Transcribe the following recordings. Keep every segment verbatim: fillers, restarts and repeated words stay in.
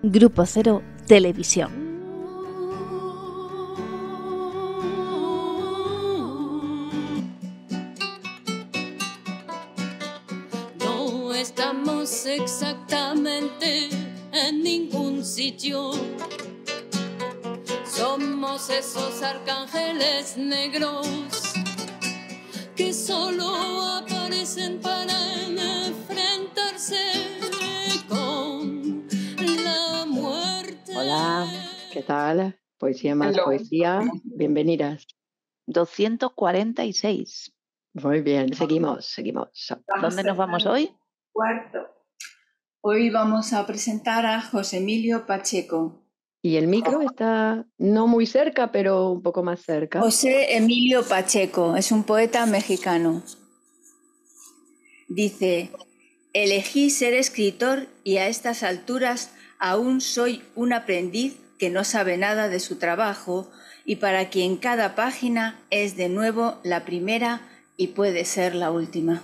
Grupo Cero Televisión. No estamos exactamente en ningún sitio. Somos esos arcángeles negros que solo aparecen para enfrentarse con la muerte. Hola, ¿qué tal? Poesía más Hello. poesía, bienvenidas. doscientos cuarenta y seis. Muy bien, seguimos, seguimos. ¿Dónde nos vamos hoy? Cuarto. Hoy vamos a presentar a José Emilio Pacheco. Y el micro está no muy cerca, pero un poco más cerca. José Emilio Pacheco es un poeta mexicano. Dice: elegí ser escritor y a estas alturas aún soy un aprendiz que no sabe nada de su trabajo y para quien cada página es de nuevo la primera y puede ser la última.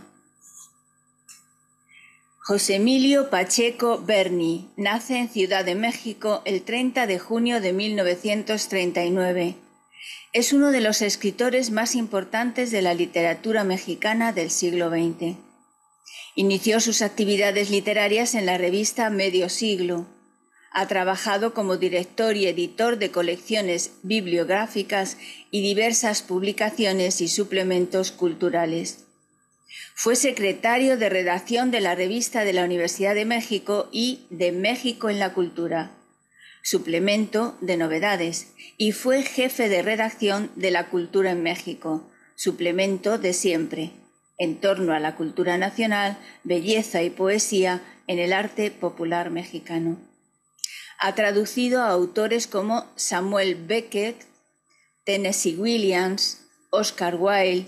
José Emilio Pacheco Berni nace en Ciudad de México el treinta de junio de mil novecientos treinta y nueve. Es uno de los escritores más importantes de la literatura mexicana del siglo veinte. Inició sus actividades literarias en la revista Medio Siglo. Ha trabajado como director y editor de colecciones bibliográficas y diversas publicaciones y suplementos culturales. Fue secretario de redacción de la revista de la Universidad de México y de México en la Cultura, suplemento de novedades, y fue jefe de redacción de La Cultura en México, suplemento de Siempre, en torno a la cultura nacional, belleza y poesía en el arte popular mexicano. Ha traducido a autores como Samuel Beckett, Tennessee Williams, Oscar Wilde,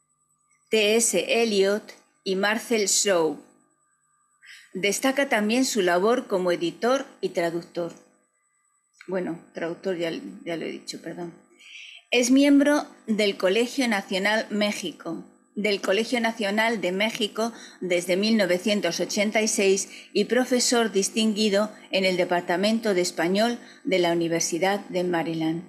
T S Eliot y Marcel Shaw. Destaca también su labor como editor y traductor. Bueno, traductor ya, ya lo he dicho, perdón. Es miembro del Colegio Nacional México, del Colegio Nacional de México desde mil novecientos ochenta y seis y profesor distinguido en el Departamento de Español de la Universidad de Maryland.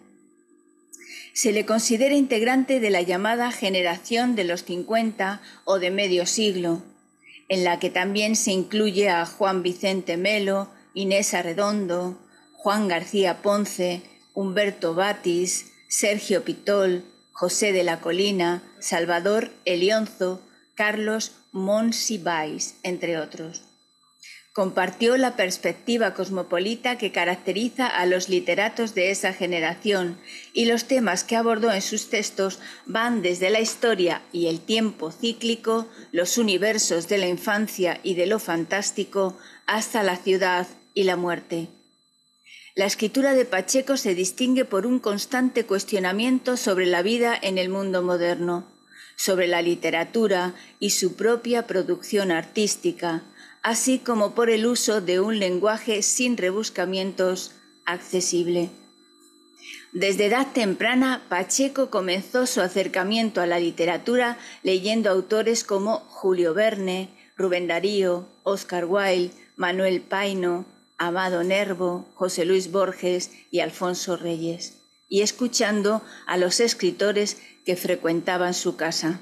Se le considera integrante de la llamada generación de los cincuenta o de medio siglo, en la que también se incluye a Juan Vicente Melo, Inés Arredondo, Juan García Ponce, Humberto Batis, Sergio Pitol, José de la Colina, Salvador Elionzo, Carlos Monsiváis, entre otros. Compartió la perspectiva cosmopolita que caracteriza a los literatos de esa generación y los temas que abordó en sus textos van desde la historia y el tiempo cíclico, los universos de la infancia y de lo fantástico, hasta la ciudad y la muerte. La escritura de Pacheco se distingue por un constante cuestionamiento sobre la vida en el mundo moderno, sobre la literatura y su propia producción artística, así como por el uso de un lenguaje sin rebuscamientos, accesible. Desde edad temprana, Pacheco comenzó su acercamiento a la literatura leyendo autores como Julio Verne, Rubén Darío, Oscar Wilde, Manuel Paino, Amado Nervo, José Luis Borges y Alfonso Reyes, y escuchando a los escritores que frecuentaban su casa,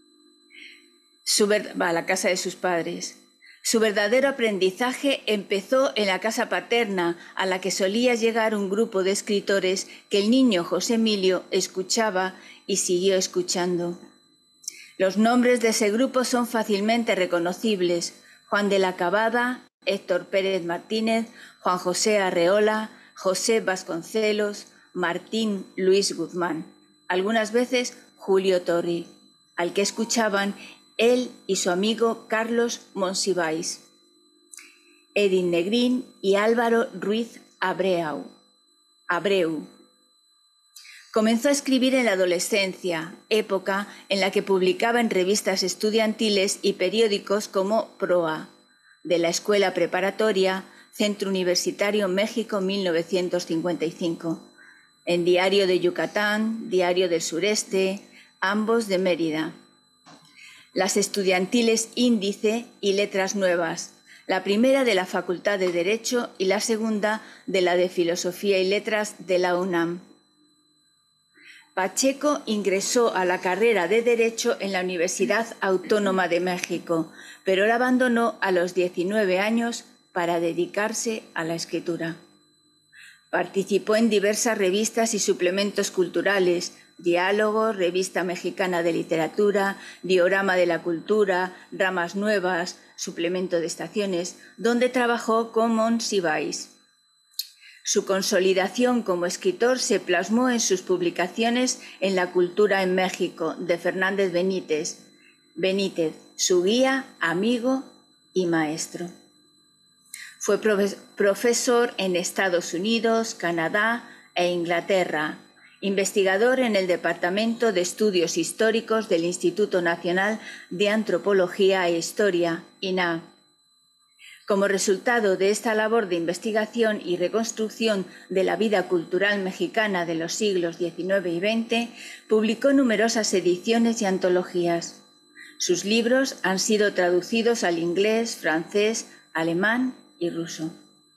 su ver- a la casa de sus padres. Su verdadero aprendizaje empezó en la casa paterna, a la que solía llegar un grupo de escritores que el niño José Emilio escuchaba y siguió escuchando. Los nombres de ese grupo son fácilmente reconocibles: Juan de la Cabada, Héctor Pérez Martínez, Juan José Arreola, José Vasconcelos, Martín Luis Guzmán, algunas veces Julio Torri, al que escuchaban él y su amigo Carlos Monsiváis, Edín Negrín y Álvaro Ruiz Abreu. Abreu. Comenzó a escribir en la adolescencia, época en la que publicaba en revistas estudiantiles y periódicos como Proa, de la Escuela Preparatoria, Centro Universitario México mil novecientos cincuenta y cinco, en Diario de Yucatán, Diario del Sureste, ambos de Mérida. Las estudiantiles Índice y Letras Nuevas, la primera de la Facultad de Derecho y la segunda de la de Filosofía y Letras de la UNAM. Pacheco ingresó a la carrera de Derecho en la Universidad Autónoma de México, pero la abandonó a los diecinueve años para dedicarse a la escritura. Participó en diversas revistas y suplementos culturales, Diálogo, Revista Mexicana de Literatura, Diorama de la Cultura, Ramas Nuevas, Suplemento de Estaciones, donde trabajó con Monsiváis. Su consolidación como escritor se plasmó en sus publicaciones en La Cultura en México, de Fernández Benítez, Benítez, su guía, amigo y maestro. Fue profesor en Estados Unidos, Canadá e Inglaterra, investigador en el Departamento de Estudios Históricos del Instituto Nacional de Antropología e Historia, I N A. Como resultado de esta labor de investigación y reconstrucción de la vida cultural mexicana de los siglos diecinueve y veinte, publicó numerosas ediciones y antologías. Sus libros han sido traducidos al inglés, francés, alemán y ruso.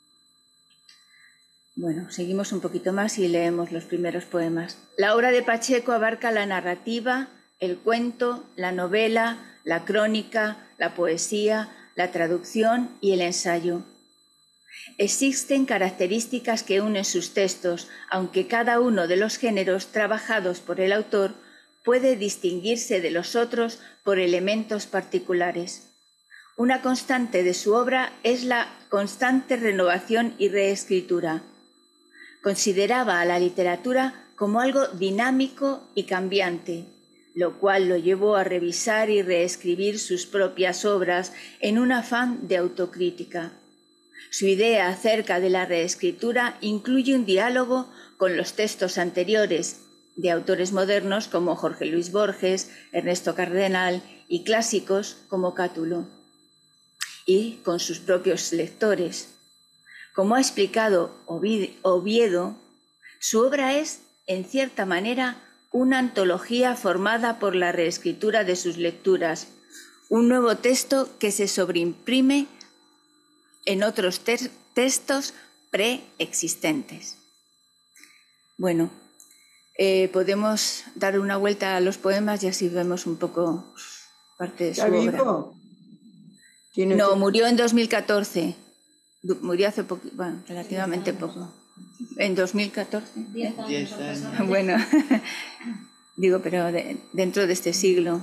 Bueno, seguimos un poquito más y leemos los primeros poemas. La obra de Pacheco abarca la narrativa, el cuento, la novela, la crónica, la poesía, la traducción y el ensayo. Existen características que unen sus textos, aunque cada uno de los géneros trabajados por el autor puede distinguirse de los otros por elementos particulares. Una constante de su obra es la constante renovación y reescritura. Consideraba a la literatura como algo dinámico y cambiante, lo cual lo llevó a revisar y reescribir sus propias obras en un afán de autocrítica. Su idea acerca de la reescritura incluye un diálogo con los textos anteriores de autores modernos como Jorge Luis Borges, Ernesto Cardenal y clásicos como Cátulo, y con sus propios lectores. Como ha explicado Oviedo, su obra es, en cierta manera, una antología formada por la reescritura de sus lecturas, un nuevo texto que se sobreimprime en otros te textos preexistentes. Bueno, eh, podemos dar una vuelta a los poemas y así vemos un poco parte de su obra. No, murió en dos mil catorce. Murió hace poco, bueno, relativamente poco. ¿En dos mil catorce? Diez años. Bueno, digo, pero de, dentro de este siglo,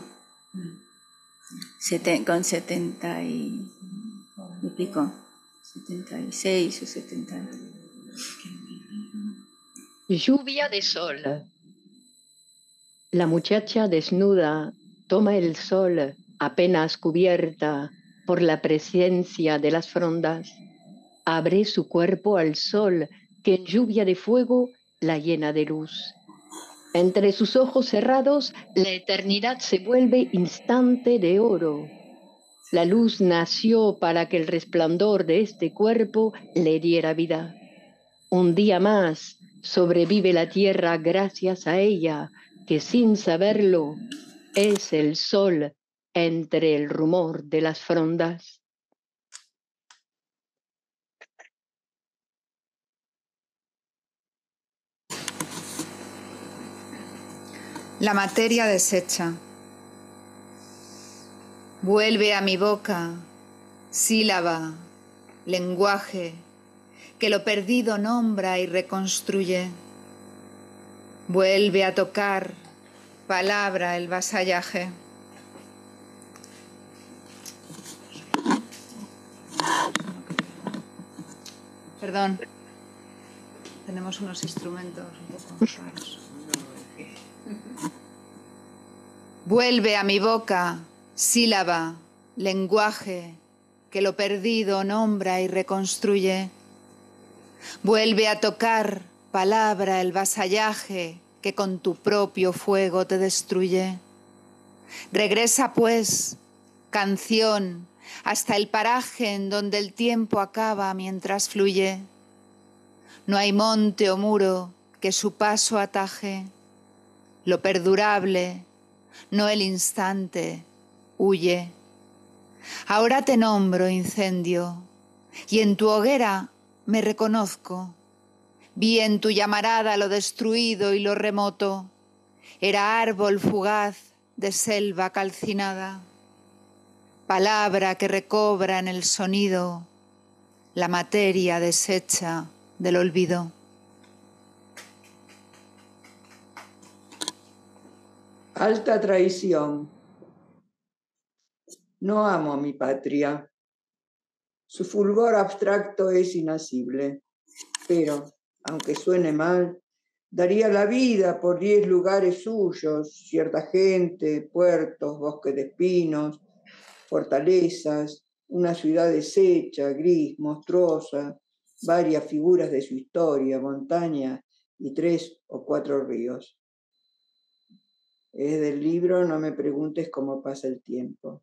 seten, con setenta y, y pico, setenta y seis o setenta. Lluvia de sol. La muchacha desnuda toma el sol apenas cubierta por la presencia de las frondas. Abre su cuerpo al sol que en lluvia de fuego la llena de luz. Entre sus ojos cerrados la eternidad se vuelve instante de oro. La luz nació para que el resplandor de este cuerpo le diera vida. Un día más sobrevive la tierra gracias a ella, que sin saberlo es el sol entre el rumor de las frondas. La materia deshecha. Vuelve a mi boca, sílaba, lenguaje, que lo perdido nombra y reconstruye. Vuelve a tocar, palabra, el vasallaje. Perdón, tenemos unos instrumentos un poco raros. Vuelve a mi boca, sílaba, lenguaje, que lo perdido nombra y reconstruye. Vuelve a tocar, palabra, el vasallaje, que con tu propio fuego te destruye. Regresa, pues, canción, hasta el paraje en donde el tiempo acaba mientras fluye. No hay monte o muro que su paso ataje. Lo perdurable, no el instante, huye. Ahora te nombro, incendio, y en tu hoguera me reconozco. Vi en tu llamarada lo destruido y lo remoto. Era árbol fugaz de selva calcinada, palabra que recobra en el sonido la materia deshecha del olvido. Alta traición. No amo a mi patria. Su fulgor abstracto es inasible, pero, aunque suene mal, daría la vida por diez lugares suyos, cierta gente, puertos, bosques de espinos, fortalezas, una ciudad deshecha, gris, monstruosa, varias figuras de su historia, montaña y tres o cuatro ríos. Es del libro No me preguntes cómo pasa el tiempo.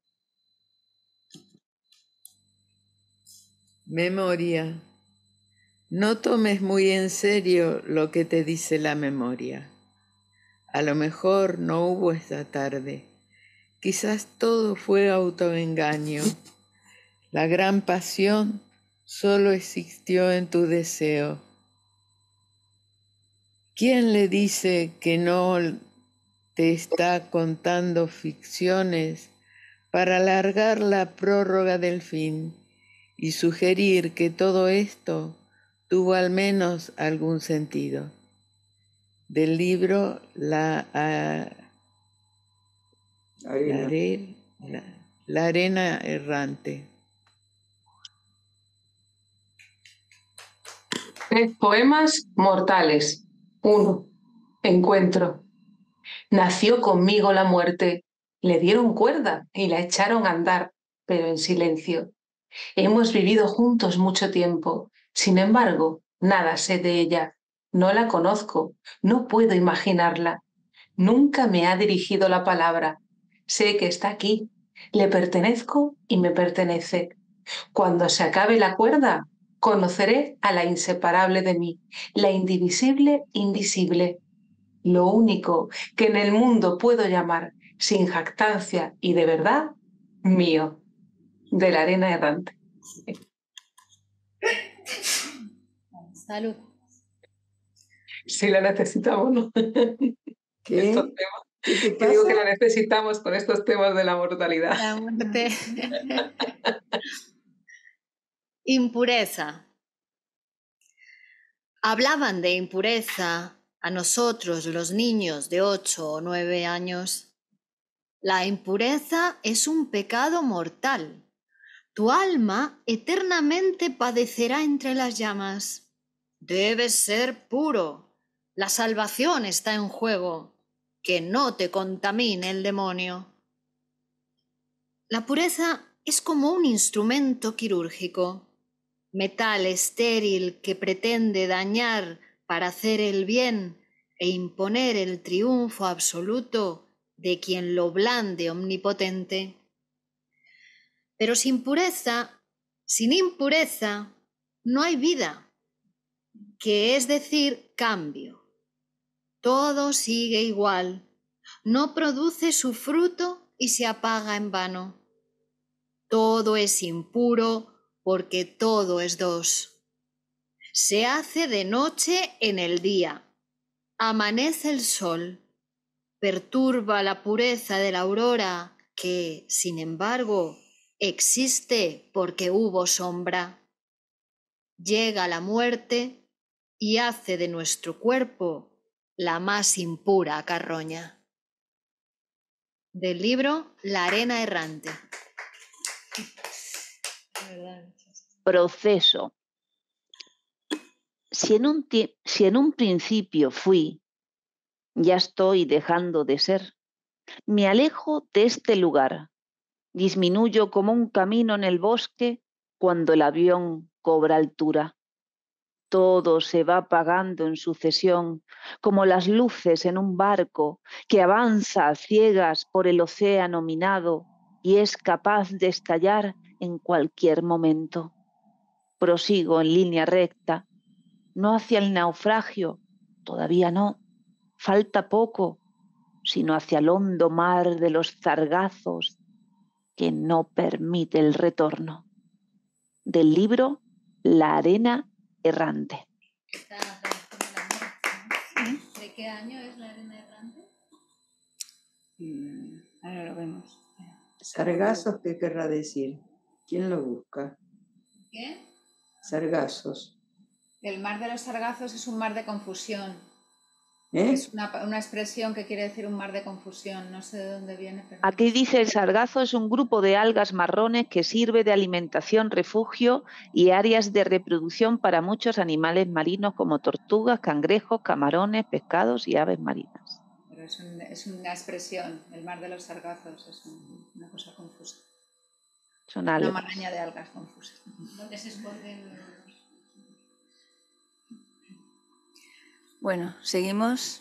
Memoria. No tomes muy en serio lo que te dice la memoria. A lo mejor no hubo esta tarde. Quizás todo fue autoengaño. La gran pasión solo existió en tu deseo. ¿Quién le dice que no te está contando ficciones para alargar la prórroga del fin y sugerir que todo esto tuvo al menos algún sentido? Del libro La, uh, Arena. La, are, la, la arena errante. Tres poemas mortales. Uno. Encuentro. Nació conmigo la muerte. Le dieron cuerda y la echaron a andar, pero en silencio. Hemos vivido juntos mucho tiempo. Sin embargo, nada sé de ella. No la conozco. No puedo imaginarla. Nunca me ha dirigido la palabra. Sé que está aquí. Le pertenezco y me pertenece. Cuando se acabe la cuerda, conoceré a la inseparable de mí, la indivisible invisible. Lo único que en el mundo puedo llamar, sin jactancia y de verdad, mío. De la arena errante. Salud. Sí, la necesitamos, ¿no? ¿Qué? Estos temas. ¿Qué te Que digo pasa? que la necesitamos con estos temas de la mortalidad. La muerte. Impureza. Hablaban de impureza a nosotros, los niños de ocho o nueve años. La impureza es un pecado mortal. Tu alma eternamente padecerá entre las llamas. Debes ser puro. La salvación está en juego. Que no te contamine el demonio. La pureza es como un instrumento quirúrgico, metal estéril que pretende dañar para hacer el bien e imponer el triunfo absoluto de quien lo blande omnipotente. Pero sin pureza, sin impureza, no hay vida, que es decir, cambio. Todo sigue igual, no produce su fruto y se apaga en vano. Todo es impuro porque todo es dos. Se hace de noche en el día, amanece el sol, perturba la pureza de la aurora que, sin embargo, existe porque hubo sombra. Llega la muerte y hace de nuestro cuerpo la más impura carroña. Del libro La arena errante. Proceso. Si en, un si en un principio fui, ya estoy dejando de ser. Me alejo de este lugar. Disminuyo como un camino en el bosque cuando el avión cobra altura. Todo se va apagando en sucesión, como las luces en un barco que avanza a ciegas por el océano minado y es capaz de estallar en cualquier momento. Prosigo en línea recta, no hacia el naufragio, todavía no, falta poco, sino hacia el hondo mar de los sargazos, que no permite el retorno. Del libro La arena errante. ¿De qué año es La arena errante? Mm, ahora lo vemos. Sargazos, ¿qué querrá decir? ¿Quién lo busca? ¿Qué? Sargazos. El mar de los sargazos es un mar de confusión. ¿Eh? Es una, una expresión que quiere decir un mar de confusión. No sé de dónde viene. Pero Aquí dice el sargazo es un grupo de algas marrones que sirve de alimentación, refugio y áreas de reproducción para muchos animales marinos como tortugas, cangrejos, camarones, pescados y aves marinas. Pero es, un, es una expresión. El mar de los sargazos es un, una cosa confusa. Son algas. Una maraña de algas confusas. ¿Dónde se esconden los...? Bueno, seguimos.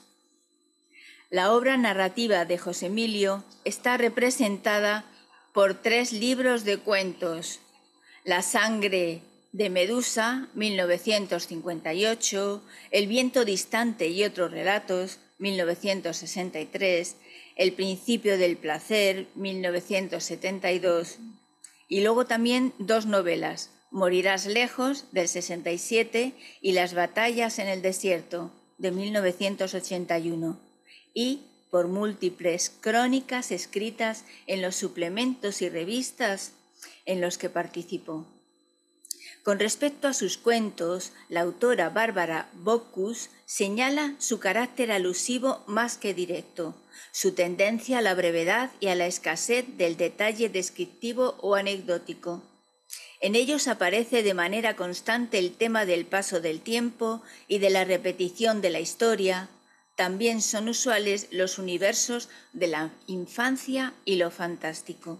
La obra narrativa de José Emilio está representada por tres libros de cuentos. La sangre de Medusa, mil novecientos cincuenta y ocho, El viento distante y otros relatos, mil novecientos sesenta y tres, El principio del placer, mil novecientos setenta y dos, y luego también dos novelas, Morirás lejos, del sesenta y siete, y Las batallas en el desierto, de mil novecientos ochenta y uno, y por múltiples crónicas escritas en los suplementos y revistas en los que participó. Con respecto a sus cuentos, la autora Bárbara Bocuse señala su carácter alusivo más que directo, su tendencia a la brevedad y a la escasez del detalle descriptivo o anecdótico. En ellos aparece de manera constante el tema del paso del tiempo y de la repetición de la historia. También son usuales los universos de la infancia y lo fantástico.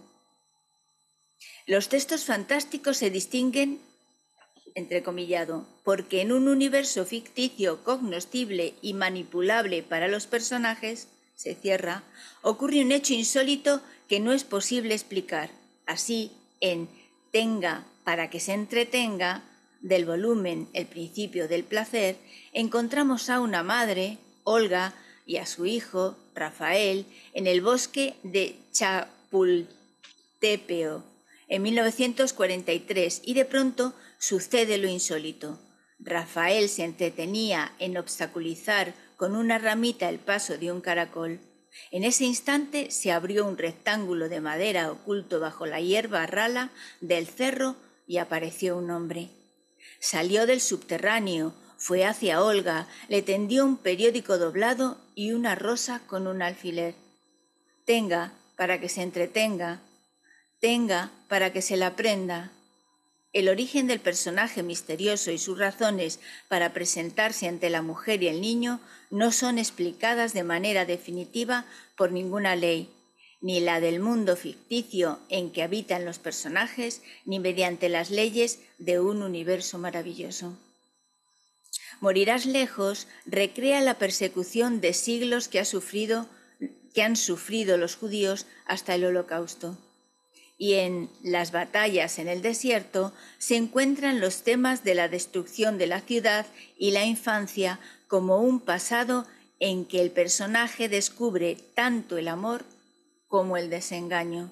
Los textos fantásticos se distinguen, entrecomillado, porque en un universo ficticio cognoscible y manipulable para los personajes, se cierra, ocurre un hecho insólito que no es posible explicar. Así, en Tenga para que se entretenga, del volumen El principio del placer, encontramos a una madre, Olga, y a su hijo, Rafael, en el bosque de Chapultepec en mil novecientos cuarenta y tres, y de pronto sucede lo insólito. Rafael se entretenía en obstaculizar con una ramita el paso de un caracol. En ese instante se abrió un rectángulo de madera oculto bajo la hierba rala del cerro y apareció un hombre. Salió del subterráneo, fue hacia Olga, le tendió un periódico doblado y una rosa con un alfiler. Tenga para que se entretenga, tenga para que se la prenda. El origen del personaje misterioso y sus razones para presentarse ante la mujer y el niño no son explicadas de manera definitiva por ninguna ley, ni la del mundo ficticio en que habitan los personajes, ni mediante las leyes de un universo maravilloso. Morirás lejos recrea la persecución de siglos que, ha sufrido, que han sufrido los judíos hasta el Holocausto. Y en Las batallas en el desierto se encuentran los temas de la destrucción de la ciudad y la infancia como un pasado en que el personaje descubre tanto el amor como el desengaño.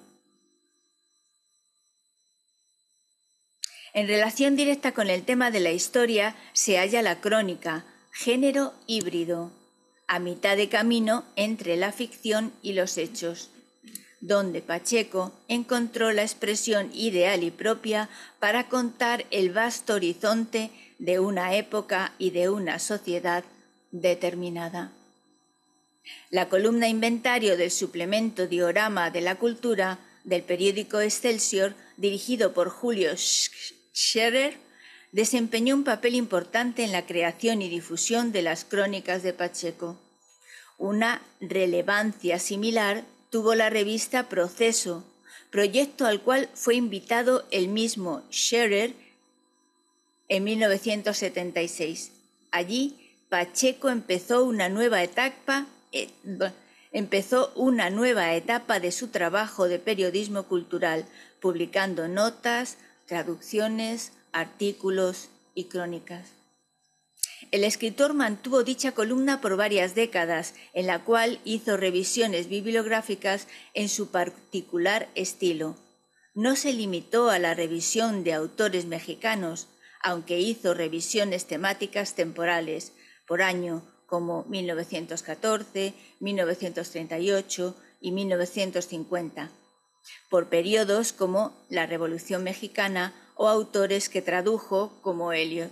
En relación directa con el tema de la historia se halla la crónica, género híbrido, a mitad de camino entre la ficción y los hechos, donde Pacheco encontró la expresión ideal y propia para contar el vasto horizonte de una época y de una sociedad determinada. La columna inventario del suplemento Diorama de la Cultura del periódico Excelsior, dirigido por Julio Scherer, desempeñó un papel importante en la creación y difusión de las crónicas de Pacheco. Una relevancia similar tuvo la revista Proceso, proyecto al cual fue invitado el mismo Scherer en mil novecientos setenta y seis. Allí, Pacheco empezó una nueva etapa, eh, empezó una nueva etapa de su trabajo de periodismo cultural, publicando notas, traducciones, artículos y crónicas. El escritor mantuvo dicha columna por varias décadas, en la cual hizo revisiones bibliográficas en su particular estilo, no se limitó a la revisión de autores mexicanos, aunque hizo revisiones temáticas temporales por año como mil novecientos catorce, mil novecientos treinta y ocho y mil novecientos cincuenta, por periodos como la Revolución Mexicana o autores que tradujo como Eliot.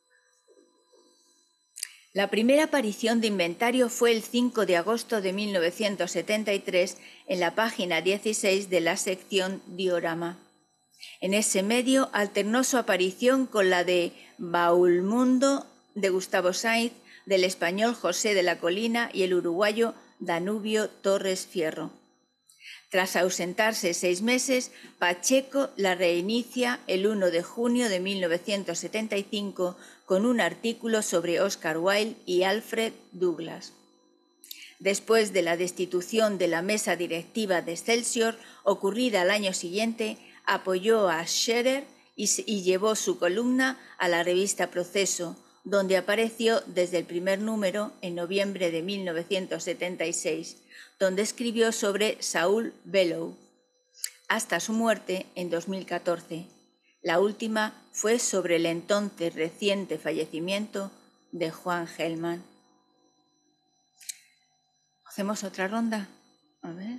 La primera aparición de inventario fue el cinco de agosto de mil novecientos setenta y tres en la página dieciséis de la sección Diorama. En ese medio alternó su aparición con la de Baulmundo de Gustavo Sainz, del español José de la Colina y el uruguayo Danubio Torres Fierro. Tras ausentarse seis meses, Pacheco la reinicia el uno de junio de mil novecientos setenta y cinco con un artículo sobre Oscar Wilde y Alfred Douglas. Después de la destitución de la mesa directiva de Excelsior, ocurrida al año siguiente, apoyó a Scherer y, y llevó su columna a la revista Proceso, donde apareció desde el primer número en noviembre de mil novecientos setenta y seis, donde escribió sobre Saul Bellow, hasta su muerte en dos mil catorce. La última fue sobre el entonces reciente fallecimiento de Juan Gelman. ¿Hacemos otra ronda? A ver.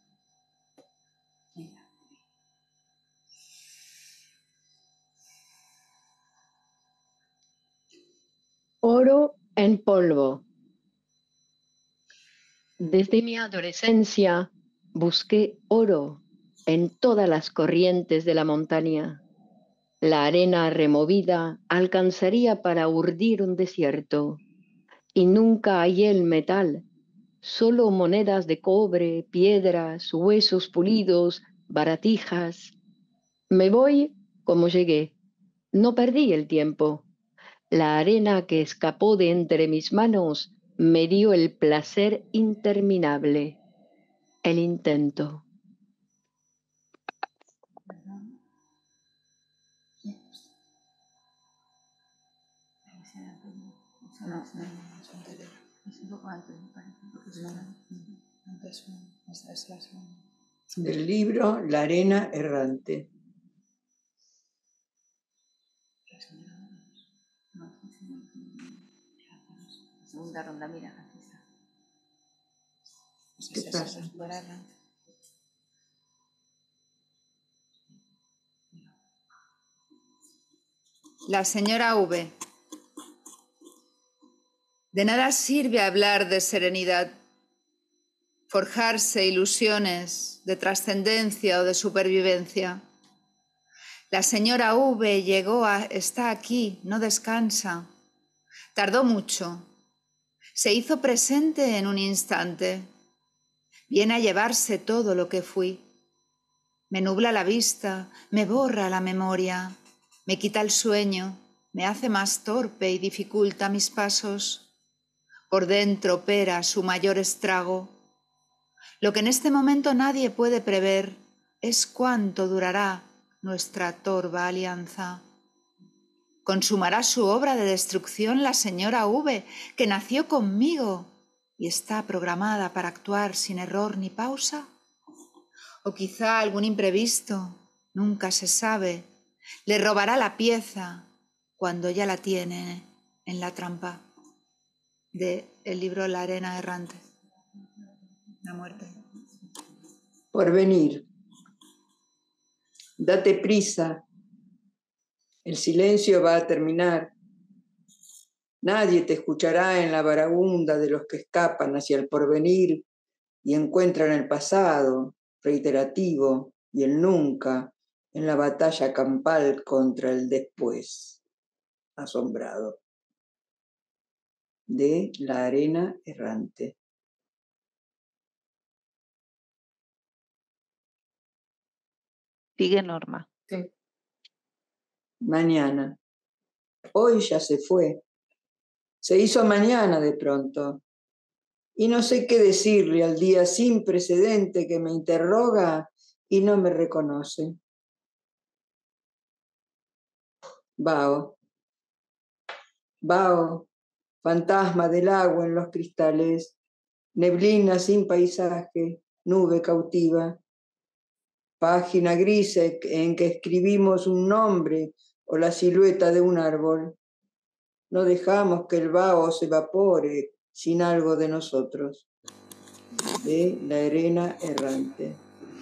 Oro en polvo. Desde mi adolescencia busqué oro en todas las corrientes de la montaña. La arena removida alcanzaría para urdir un desierto, y nunca hallé el metal, solo monedas de cobre, piedras, huesos pulidos, baratijas. Me voy como llegué, no perdí el tiempo. La arena que escapó de entre mis manos me dio el placer interminable, el intento. Del libro La arena errante. Segunda ronda, mira. ¿Qué pasa? La señora V. De nada sirve hablar de serenidad, forjarse ilusiones de trascendencia o de supervivencia. La señora V llegó a... está aquí, no descansa. Tardó mucho. Se hizo presente en un instante. Viene a llevarse todo lo que fui. Me nubla la vista, me borra la memoria, me quita el sueño, me hace más torpe y dificulta mis pasos. Por dentro opera su mayor estrago. Lo que en este momento nadie puede prever es cuánto durará nuestra torva alianza. ¿Consumará su obra de destrucción la señora V, que nació conmigo y está programada para actuar sin error ni pausa? O quizá algún imprevisto, nunca se sabe, le robará la pieza cuando ya la tiene en la trampa. De el libro La arena errante. La muerte. Porvenir. Date prisa. El silencio va a terminar. Nadie te escuchará en la vagabunda de los que escapan hacia el porvenir y encuentran el pasado, reiterativo, y el nunca, en la batalla campal contra el después. Asombrado. De La arena errante. Sigue Norma. Sí. Mañana. Hoy ya se fue. Se hizo mañana de pronto. Y no sé qué decirle al día sin precedente que me interroga y no me reconoce. Vaho. Vaho, fantasma del agua en los cristales, neblina sin paisaje, nube cautiva. página gris en que escribimos un nombre o la silueta de un árbol. No dejamos que el vaho se evapore sin algo de nosotros. De La arena errante.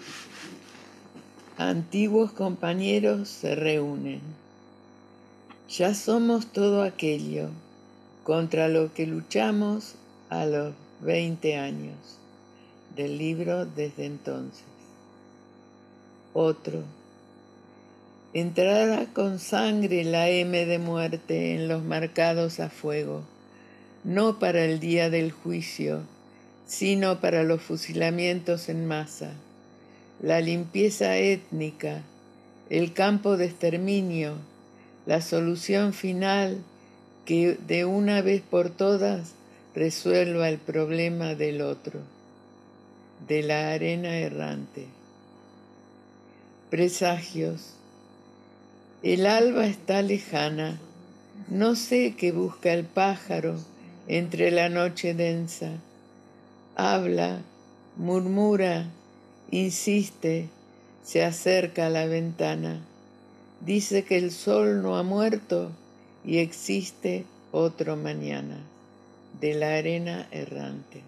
Antiguos compañeros se reúnen. Ya somos todo aquello contra lo que luchamos a los veinte años. Del libro Desde entonces. Otro. Entrará con sangre la M de muerte en los marcados a fuego, no para el día del juicio, sino para los fusilamientos en masa, la limpieza étnica, el campo de exterminio, la solución final que de una vez por todas resuelva el problema del otro. De La arena errante. Presagios. El alba está lejana. No sé qué busca el pájaro entre la noche densa. Habla, murmura, insiste, se acerca a la ventana. Dice que el sol no ha muerto y existe otro mañana. De La arena errante.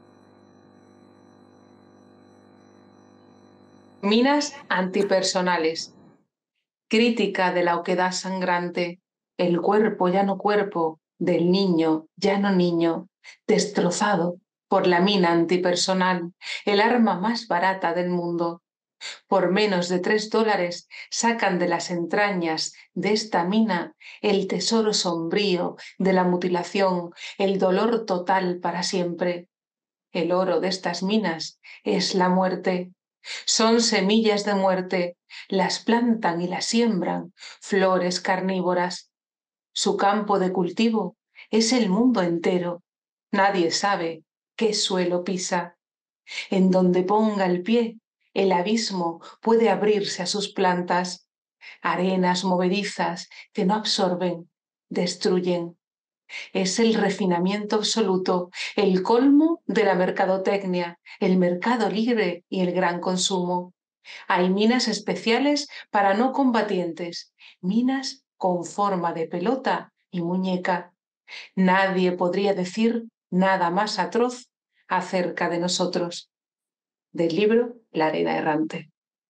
Minas antipersonales. Crítica de la oquedad sangrante, el cuerpo ya no cuerpo, del niño ya no niño, destrozado por la mina antipersonal, el arma más barata del mundo. Por menos de tres dólares sacan de las entrañas de esta mina el tesoro sombrío de la mutilación, el dolor total para siempre. El oro de estas minas es la muerte. Son semillas de muerte, las plantan y las siembran, flores carnívoras. Su campo de cultivo es el mundo entero. Nadie sabe qué suelo pisa. En donde ponga el pie, el abismo puede abrirse a sus plantas. Arenas movedizas que no absorben, destruyen. Es el refinamiento absoluto, el colmo de la mercadotecnia, el mercado libre y el gran consumo. Hay minas especiales para no combatientes, minas con forma de pelota y muñeca. Nadie podría decir nada más atroz acerca de nosotros. Del libro La arena errante.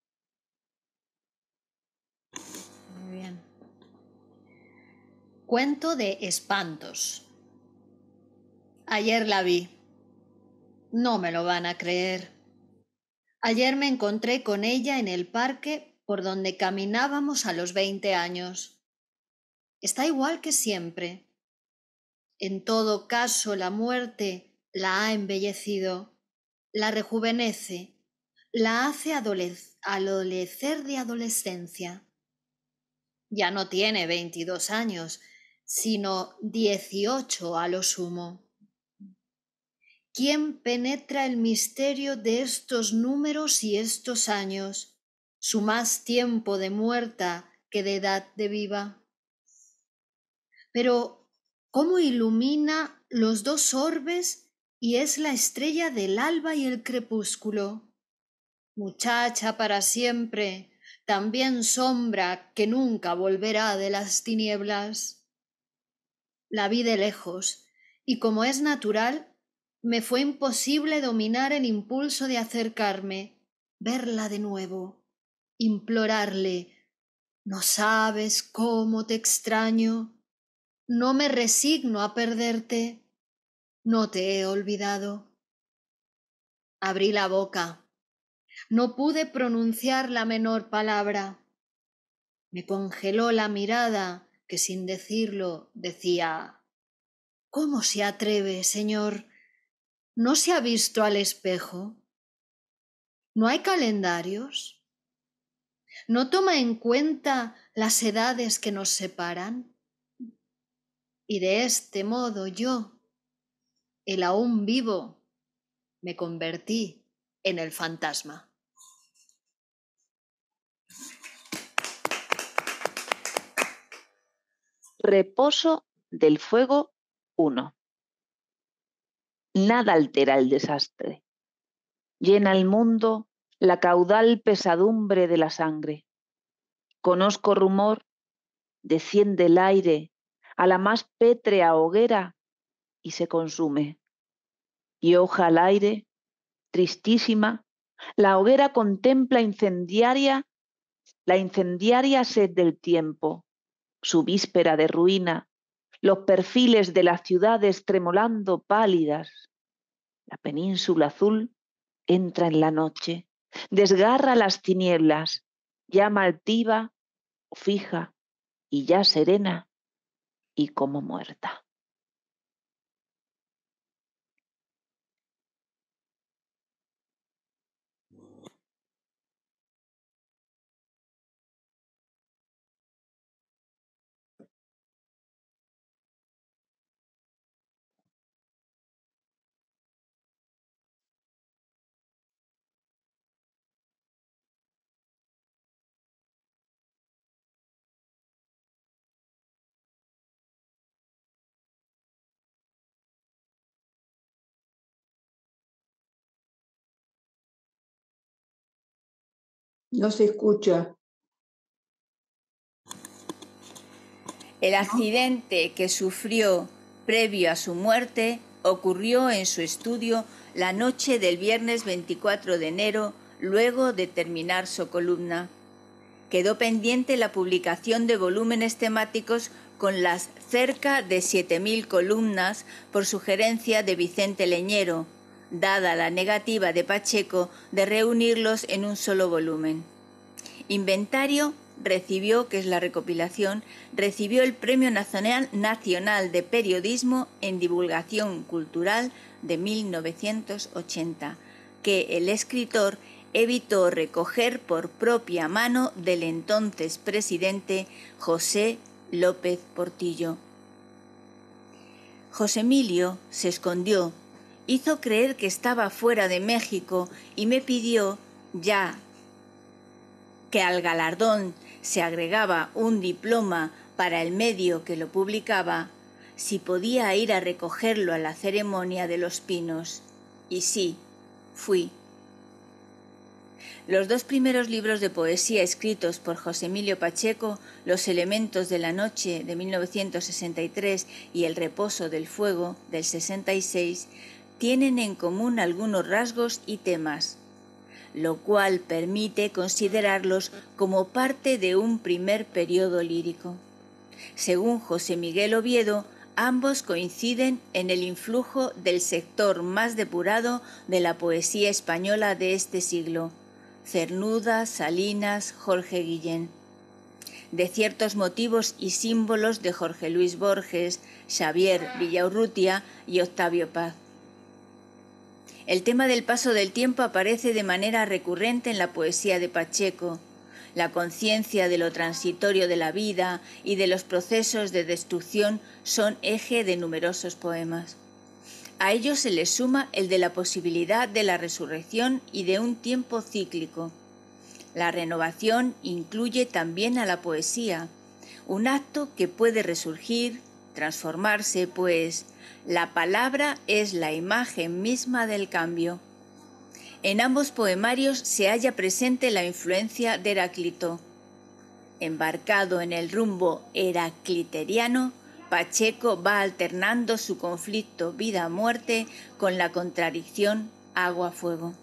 Muy bien. Cuento de espantos. Ayer la vi. No me lo van a creer. Ayer me encontré con ella en el parque por donde caminábamos a los veinte años. Está igual que siempre. En todo caso, la muerte la ha embellecido, la rejuvenece, la hace adolec- adolecer de adolescencia. Ya no tiene veintidós años, sino dieciocho a lo sumo. ¿Quién penetra el misterio de estos números y estos años, su más tiempo de muerta que de edad de viva? Pero, ¿cómo ilumina los dos orbes y es la estrella del alba y el crepúsculo? Muchacha para siempre, también sombra que nunca volverá de las tinieblas. La vi de lejos, y como es natural, me fue imposible dominar el impulso de acercarme, verla de nuevo, implorarle: ¿no sabes cómo te extraño? No me resigno a perderte, no te he olvidado. Abrí la boca, no pude pronunciar la menor palabra. Me congeló la mirada que sin decirlo decía: ¿cómo se atreve, señor? ¿No se ha visto al espejo? ¿No hay calendarios? ¿No toma en cuenta las edades que nos separan? Y de este modo yo, el aún vivo, me convertí en el fantasma. Reposo del fuego uno. Nada altera el desastre. Llena el mundo la caudal pesadumbre de la sangre. Conozco rumor, desciende el aire a la más pétrea hoguera y se consume. Y hoja al aire, tristísima, la hoguera contempla incendiaria, la incendiaria sed del tiempo, su víspera de ruina, los perfiles de las ciudades tremolando pálidas. La península azul entra en la noche, desgarra las tinieblas, llama altiva o fija y ya serena y como muerta. No se escucha. El accidente que sufrió previo a su muerte ocurrió en su estudio la noche del viernes veinticuatro de enero, luego de terminar su columna. Quedó pendiente la publicación de volúmenes temáticos con las cerca de siete mil columnas por sugerencia de Vicente Leñero, dada la negativa de Pacheco de reunirlos en un solo volumen. Inventario recibió, que es la recopilación, recibió el Premio Nacional, Nacional de Periodismo en Divulgación Cultural de mil novecientos ochenta, que el escritor evitó recoger por propia mano del entonces presidente José López Portillo. José Emilio se escondió, hizo creer que estaba fuera de México y me pidió, ya que al galardón se agregaba un diploma para el medio que lo publicaba, si podía ir a recogerlo a la ceremonia de los Pinos. Y sí, fui. Los dos primeros libros de poesía escritos por José Emilio Pacheco, Los elementos de la noche de mil novecientos sesenta y tres y El reposo del fuego del sesenta y seis, tienen en común algunos rasgos y temas, lo cual permite considerarlos como parte de un primer periodo lírico. Según José Miguel Oviedo, ambos coinciden en el influjo del sector más depurado de la poesía española de este siglo, Cernuda, Salinas, Jorge Guillén, de ciertos motivos y símbolos de Jorge Luis Borges, Xavier Villaurrutia y Octavio Paz. El tema del paso del tiempo aparece de manera recurrente en la poesía de Pacheco. La conciencia de lo transitorio de la vida y de los procesos de destrucción son eje de numerosos poemas. A ello se le suma el de la posibilidad de la resurrección y de un tiempo cíclico. La renovación incluye también a la poesía, un acto que puede resurgir, transformarse, pues la palabra es la imagen misma del cambio. En ambos poemarios se halla presente la influencia de Heráclito. Embarcado en el rumbo heracliteriano, Pacheco va alternando su conflicto vida-muerte con la contradicción agua-fuego.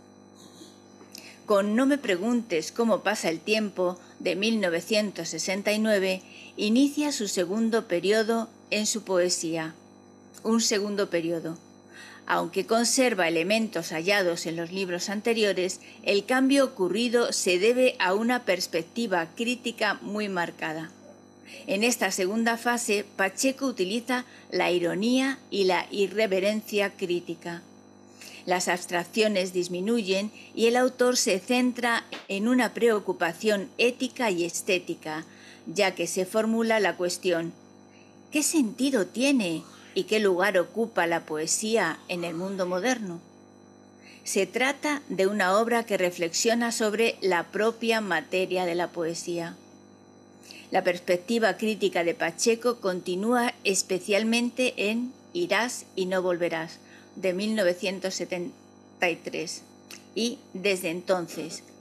Con No me preguntes cómo pasa el tiempo, de mil novecientos sesenta y nueve, inicia su segundo periodo en su poesía. Un segundo periodo. Aunque conserva elementos hallados en los libros anteriores, el cambio ocurrido se debe a una perspectiva crítica muy marcada. En esta segunda fase, Pacheco utiliza la ironía y la irreverencia crítica. Las abstracciones disminuyen y el autor se centra en una preocupación ética y estética, ya que se formula la cuestión: ¿qué sentido tiene y qué lugar ocupa la poesía en el mundo moderno? Se trata de una obra que reflexiona sobre la propia materia de la poesía. La perspectiva crítica de Pacheco continúa especialmente en Irás y no volverás, de mil novecientos setenta y tres, y desde entonces,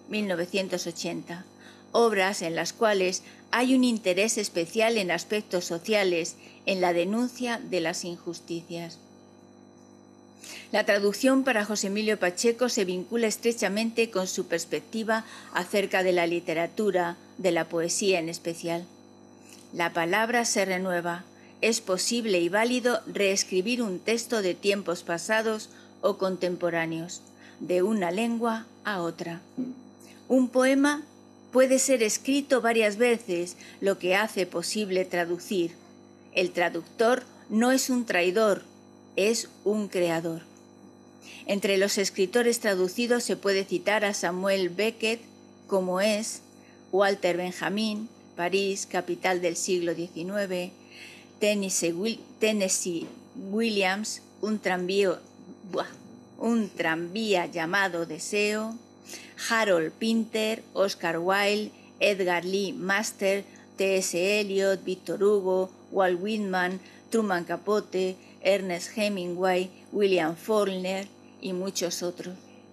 mil novecientos ochenta, obras en las cuales hay un interés especial en aspectos sociales, en la denuncia de las injusticias. La traducción para José Emilio Pacheco se vincula estrechamente con su perspectiva acerca de la literatura, de la poesía en especial. La palabra se renueva. Es posible y válido reescribir un texto de tiempos pasados o contemporáneos, de una lengua a otra. Un poema puede ser escrito varias veces, lo que hace posible traducir. El traductor no es un traidor, es un creador. Entre los escritores traducidos se puede citar a Samuel Beckett, como es, Walter Benjamin, París, capital del siglo diecinueve, Tennessee, Tennessee Williams, un tranvía, un tranvía llamado Deseo, Harold Pinter, Oscar Wilde, Edgar Lee Master, T S Eliot, Victor Hugo, Walt Whitman, Truman Capote, Ernest Hemingway, William Faulkner y muchos otros.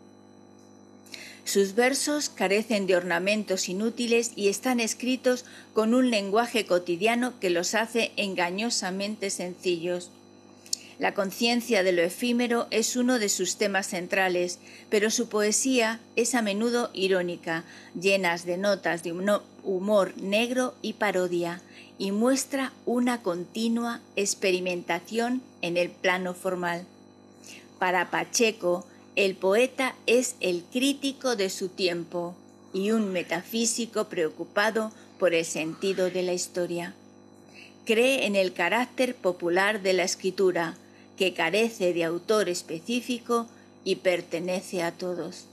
Sus versos carecen de ornamentos inútiles y están escritos con un lenguaje cotidiano que los hace engañosamente sencillos. La conciencia de lo efímero es uno de sus temas centrales, pero su poesía es a menudo irónica, llena de notas de humor negro y parodia, y muestra una continua experimentación en el plano formal. Para Pacheco, el poeta es el crítico de su tiempo y un metafísico preocupado por el sentido de la historia. Cree en el carácter popular de la escritura, que carece de autor específico y pertenece a todos.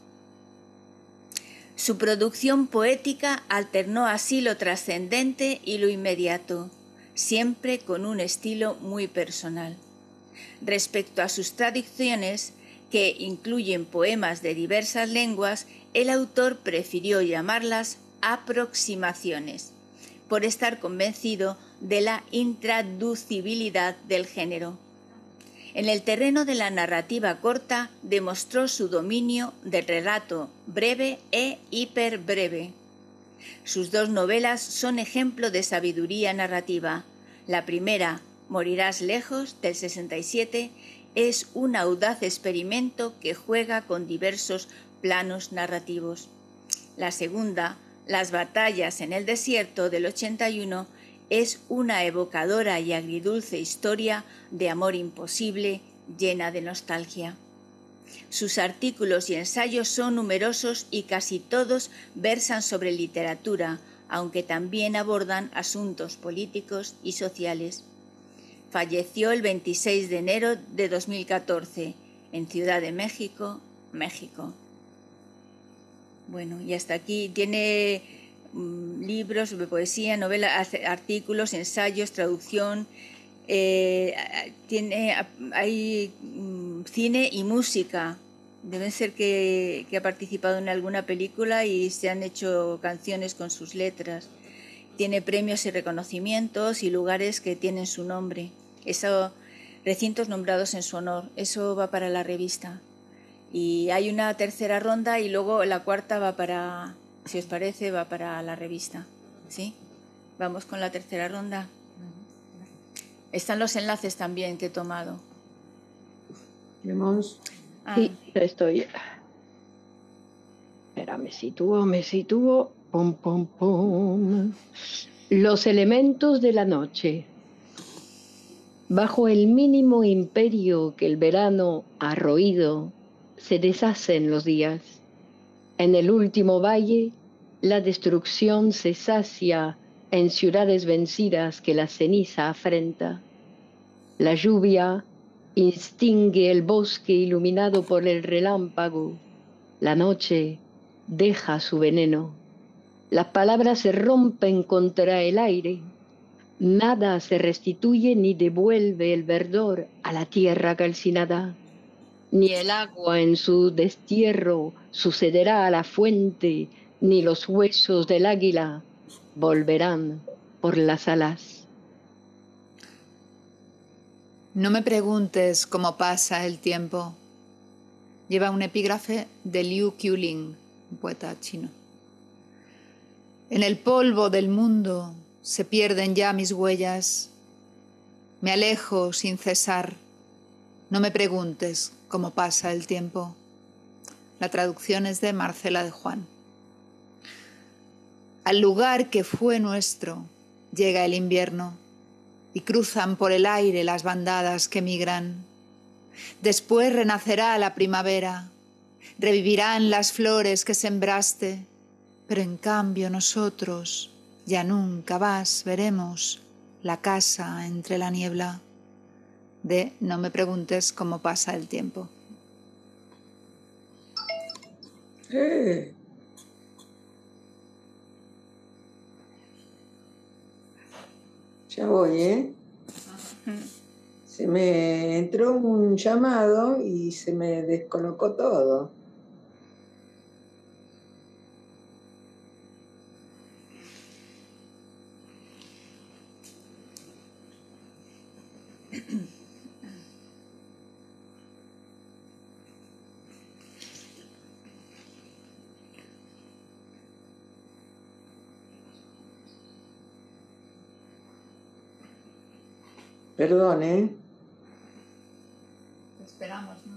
Su producción poética alternó así lo trascendente y lo inmediato, siempre con un estilo muy personal. Respecto a sus traducciones, que incluyen poemas de diversas lenguas, el autor prefirió llamarlas aproximaciones, por estar convencido de la intraducibilidad del género. En el terreno de la narrativa corta demostró su dominio del relato breve e hiperbreve. Sus dos novelas son ejemplo de sabiduría narrativa. La primera, Morirás lejos, del sesenta y siete, es un audaz experimento que juega con diversos planos narrativos. La segunda, Las batallas en el desierto, del ochenta y uno, es una evocadora y agridulce historia de amor imposible, llena de nostalgia. Sus artículos y ensayos son numerosos y casi todos versan sobre literatura, aunque también abordan asuntos políticos y sociales. Falleció el veintiséis de enero de dos mil catorce en Ciudad de México, México. Bueno, y hasta aquí tiene mmm, libros de poesía, novelas, artículos, ensayos, traducción. Eh, tiene, hay mmm, cine y música. Debe ser que, que ha participado en alguna película y se han hecho canciones con sus letras. Tiene premios y reconocimientos y lugares que tienen su nombre. Eso, recintos nombrados en su honor. Eso va para la revista. Y hay una tercera ronda y luego la cuarta va para, si os parece, va para la revista. ¿Sí? Vamos con la tercera ronda. Están los enlaces también que he tomado. Ah. Sí, estoy. Espera, me sitúo, me sitúo. Pum, pum, pum. Los elementos de la noche. Bajo el mínimo imperio que el verano ha roído, se deshacen los días. En el último valle, la destrucción se sacia en ciudades vencidas que la ceniza afrenta. La lluvia extingue el bosque iluminado por el relámpago. La noche deja su veneno. Las palabras se rompen contra el aire. Nada se restituye ni devuelve el verdor a la tierra calcinada. Ni el agua en su destierro sucederá a la fuente, ni los huesos del águila volverán por las alas. No me preguntes cómo pasa el tiempo. Lleva un epígrafe de Liu Qiuling, un poeta chino. En el polvo del mundo se pierden ya mis huellas. Me alejo sin cesar. No me preguntes cómo pasa el tiempo. La traducción es de Marcela de Juan. Al lugar que fue nuestro llega el invierno y cruzan por el aire las bandadas que migran. Después renacerá la primavera, revivirán las flores que sembraste, pero en cambio nosotros ya nunca más veremos la casa entre la niebla. De No me preguntes cómo pasa el tiempo. Eh. Ya voy, ¿eh? Se me entró un llamado y se me descolocó todo. Perdón, ¿eh? Esperamos, ¿no?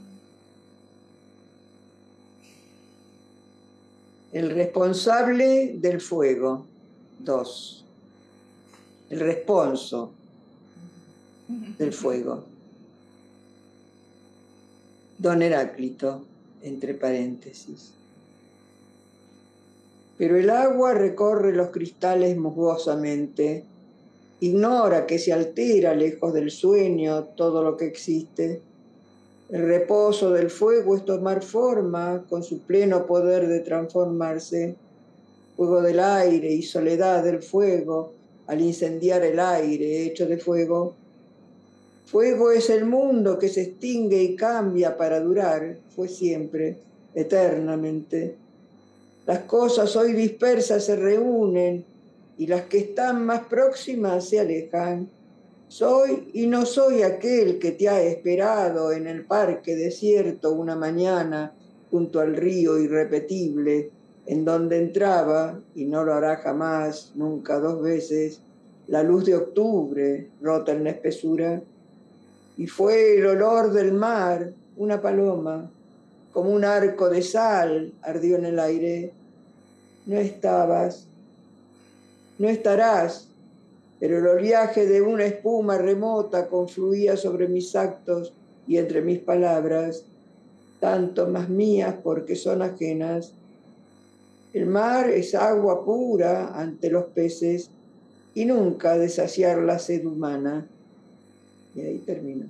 El responsable del fuego. Dos. El responso del fuego. Don Heráclito, entre paréntesis. Pero el agua recorre los cristales musgosamente. Ignora que se altera lejos del sueño todo lo que existe. El reposo del fuego es tomar forma con su pleno poder de transformarse. Fuego del aire y soledad del fuego al incendiar el aire hecho de fuego. Fuego es el mundo que se extingue y cambia para durar, fue siempre, eternamente. Las cosas hoy dispersas se reúnen y las que están más próximas se alejan. Soy y no soy aquel que te ha esperado en el parque desierto una mañana junto al río irrepetible, en donde entraba, y no lo hará jamás, nunca dos veces, la luz de octubre rota en la espesura. Y fue el olor del mar, una paloma, como un arco de sal ardió en el aire. No estabas, no estarás, pero el oleaje de una espuma remota confluía sobre mis actos y entre mis palabras, tanto más mías porque son ajenas. El mar es agua pura ante los peces y nunca de saciar la sed humana. Y ahí termino.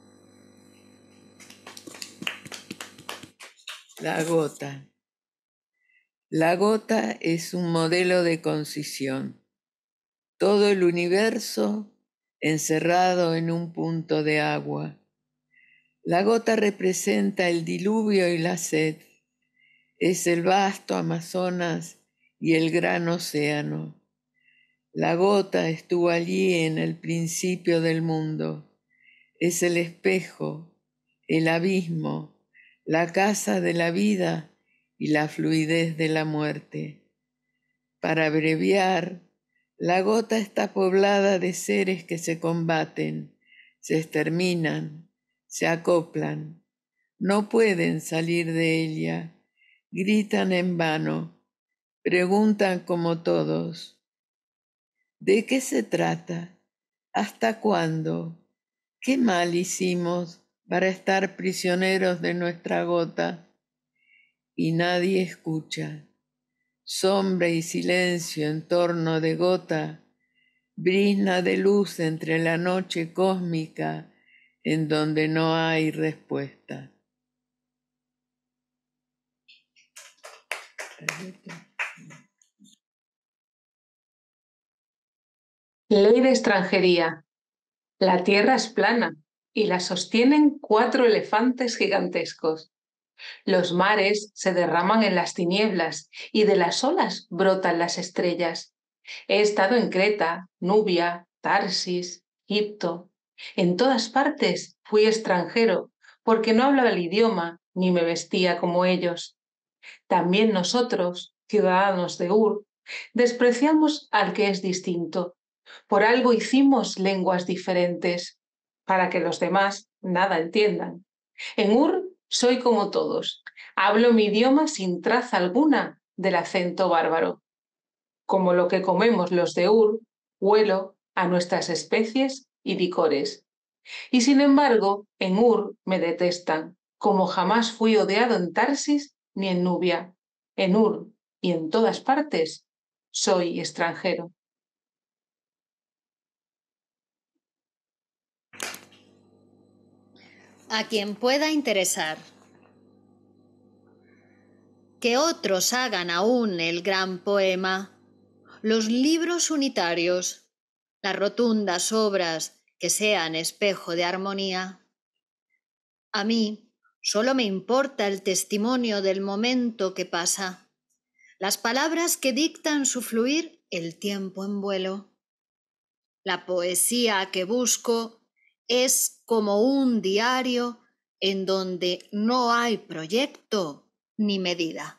La gota. La gota es un modelo de concisión. Todo el universo encerrado en un punto de agua. La gota representa el diluvio y la sed. Es el vasto Amazonas y el gran océano. La gota estuvo allí en el principio del mundo. Es el espejo, el abismo, la casa de la vida y la fluidez de la muerte. Para abreviar, la gota está poblada de seres que se combaten, se exterminan, se acoplan. No pueden salir de ella, gritan en vano, preguntan como todos. ¿De qué se trata? ¿Hasta cuándo? ¿Qué mal hicimos para estar prisioneros de nuestra gota? Y nadie escucha. Sombra y silencio en torno de gota, brizna de luz entre la noche cósmica en donde no hay respuesta. Ley de extranjería. La tierra es plana y la sostienen cuatro elefantes gigantescos. Los mares se derraman en las tinieblas y de las olas brotan las estrellas. He estado en Creta, Nubia, Tarsis, Egipto. En todas partes fui extranjero porque no hablaba el idioma ni me vestía como ellos. También nosotros, ciudadanos de Ur, despreciamos al que es distinto. Por algo hicimos lenguas diferentes, para que los demás nada entiendan. En Ur soy como todos. Hablo mi idioma sin traza alguna del acento bárbaro. Como lo que comemos los de Ur, huelo a nuestras especies y licores. Y sin embargo, en Ur me detestan, como jamás fui odiado en Tarsis ni en Nubia. En Ur y en todas partes soy extranjero. A quien pueda interesar. Que otros hagan aún el gran poema, los libros unitarios, las rotundas obras que sean espejo de armonía. A mí solo me importa el testimonio del momento que pasa, las palabras que dictan su fluir el tiempo en vuelo. La poesía que busco es como un diario en donde no hay proyecto ni medida.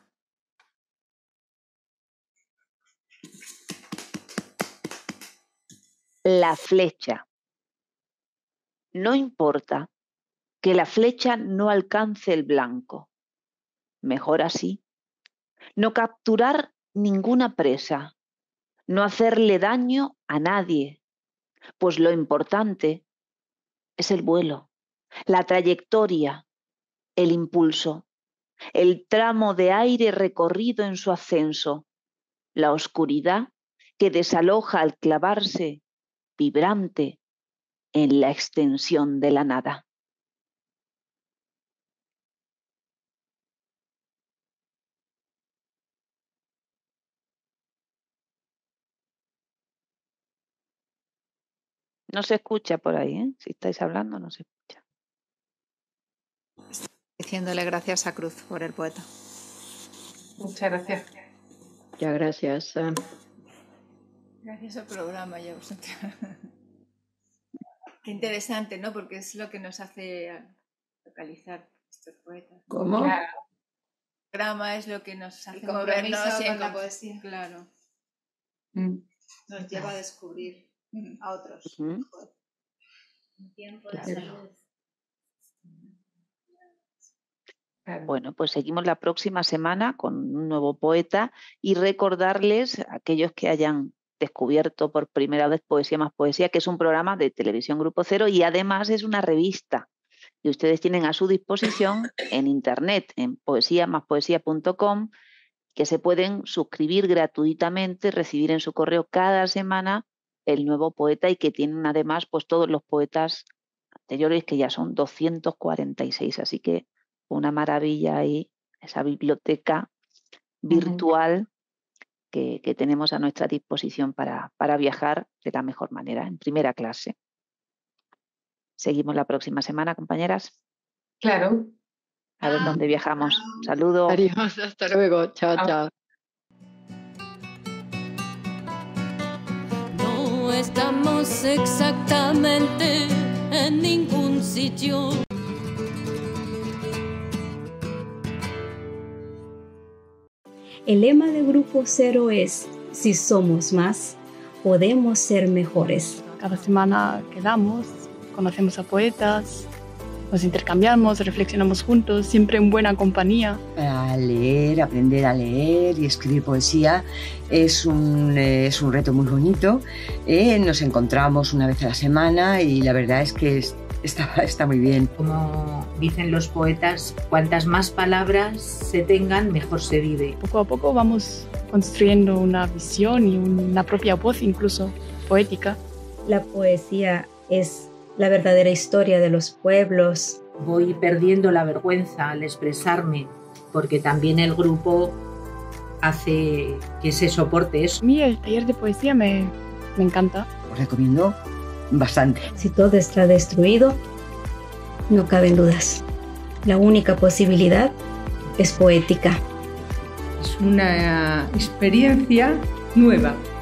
La flecha. No importa que la flecha no alcance el blanco. Mejor así. No capturar ninguna presa. No hacerle daño a nadie. Pues lo importante es el vuelo, la trayectoria, el impulso, el tramo de aire recorrido en su ascenso, la oscuridad que desaloja al clavarse vibrante en la extensión de la nada. No se escucha por ahí, ¿eh? Si estáis hablando, no se escucha. Diciéndole gracias a Cruz por el poeta. Muchas gracias. Muchas gracias. eh. Gracias al programa, ya os Qué interesante, ¿no? Porque es lo que nos hace localizar estos poetas. ¿Cómo? Claro. El programa es lo que nos hace El compromiso movernos con en la poesía. Claro. Mm. Nos lleva a descubrir a otros. ¿Mm? Un tiempo de Claro. salud. Claro. Bueno, pues seguimos la próxima semana con un nuevo poeta y recordarles a aquellos que hayan descubierto por primera vez Poesía más Poesía, que es un programa de Televisión Grupo Cero y además es una revista que ustedes tienen a su disposición en internet, en poesía más poesía punto com, que se pueden suscribir gratuitamente, recibir en su correo cada semana el nuevo poeta y que tienen además pues todos los poetas anteriores, que ya son doscientos cuarenta y seis, así que una maravilla ahí, esa biblioteca virtual que, que tenemos a nuestra disposición para, para viajar de la mejor manera, en primera clase. Seguimos la próxima semana, compañeras. Claro. A ver dónde viajamos. Saludos. Adiós, hasta luego. Chao, Chao. chao. No estamos exactamente en ningún sitio. El lema de Grupo Cero es: si somos más, podemos ser mejores. Cada semana quedamos, conocemos a poetas, nos intercambiamos, reflexionamos juntos, siempre en buena compañía. A leer, aprender a leer y escribir poesía es un, eh, es un reto muy bonito. Eh, nos encontramos una vez a la semana y la verdad es que es, está, está muy bien. Como dicen los poetas, cuantas más palabras se tengan, mejor se vive. Poco a poco vamos construyendo una visión y una propia voz, incluso poética. La poesía es la verdadera historia de los pueblos. Voy perdiendo la vergüenza al expresarme, porque también el grupo hace que se soporte eso. A mí el taller de poesía me, me encanta. Os recomiendo bastante. Si todo está destruido, no caben dudas. La única posibilidad es poética. Es una experiencia nueva.